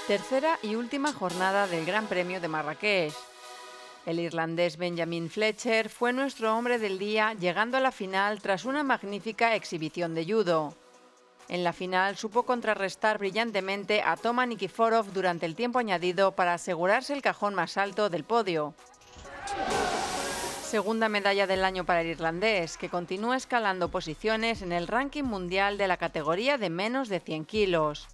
Tercera y última jornada del Gran Premio de Marrakech. El irlandés Benjamin Fletcher fue nuestro hombre del día, llegando a la final tras una magnífica exhibición de judo. En la final supo contrarrestar brillantemente a Toma Nikiforov durante el tiempo añadido para asegurarse el cajón más alto del podio. Segunda medalla del año para el irlandés, que continúa escalando posiciones en el ranking mundial de la categoría de menos de 100 kilos.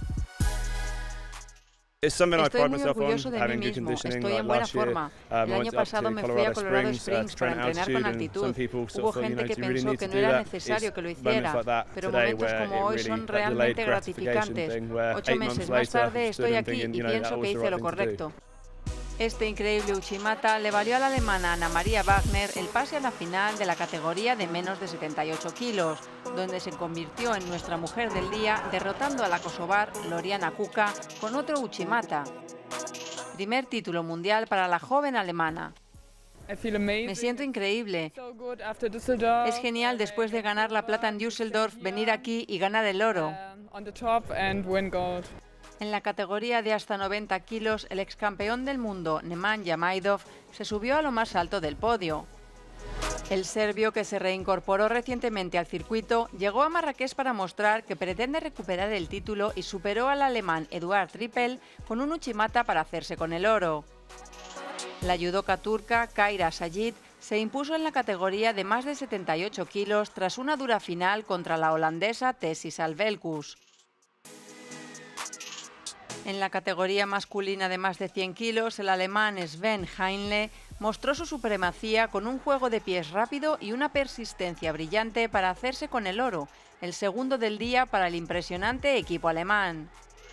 Estoy muy orgulloso de mí mismo, estoy en buena forma. El año pasado me fui a Colorado Springs para entrenar con altitud. Hubo gente que pensó que no era necesario que lo hiciera, pero momentos como hoy son realmente gratificantes. 8 meses más tarde estoy aquí y pienso que hice lo correcto. Este increíble Uchimata le valió a la alemana Anna Maria Wagner el pase a la final de la categoría de menos de 78 kilos, donde se convirtió en nuestra mujer del día, derrotando a la kosovar Loriana Kuka con otro Uchimata. Primer título mundial para la joven alemana. Me siento increíble. Es genial después de ganar la plata en Düsseldorf venir aquí y ganar el oro. En la categoría de hasta 90 kilos, el excampeón del mundo, Nemanja Majdov, se subió a lo más alto del podio. El serbio, que se reincorporó recientemente al circuito, llegó a Marrakech para mostrar que pretende recuperar el título y superó al alemán Eduard Trippel con un Uchimata para hacerse con el oro. La judoka turca Kayra Sayit se impuso en la categoría de más de 78 kilos tras una dura final contra la holandesa Tessie Salvelkus. En la categoría masculina de más de 100 kilos, el alemán Sven Heinle mostró su supremacía con un juego de pies rápido y una persistencia brillante para hacerse con el oro, el segundo del día para el impresionante equipo alemán.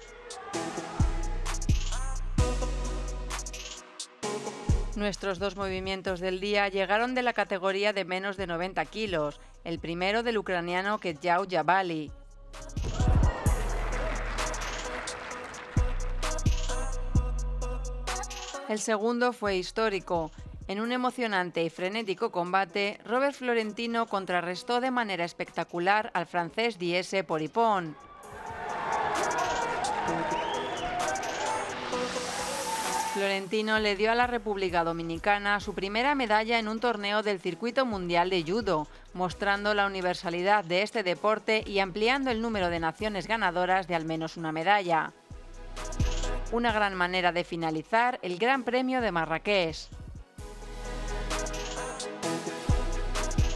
Nuestros dos movimientos del día llegaron de la categoría de menos de 90 kilos, el primero del ucraniano Ketjau Jabali. El segundo fue histórico. En un emocionante y frenético combate, Robert Florentino contrarrestó de manera espectacular al francés Diese Poripon. Florentino le dio a la República Dominicana su primera medalla en un torneo del Circuito Mundial de Judo, mostrando la universalidad de este deporte y ampliando el número de naciones ganadoras de al menos una medalla. Una gran manera de finalizar el Gran Premio de Marrakech.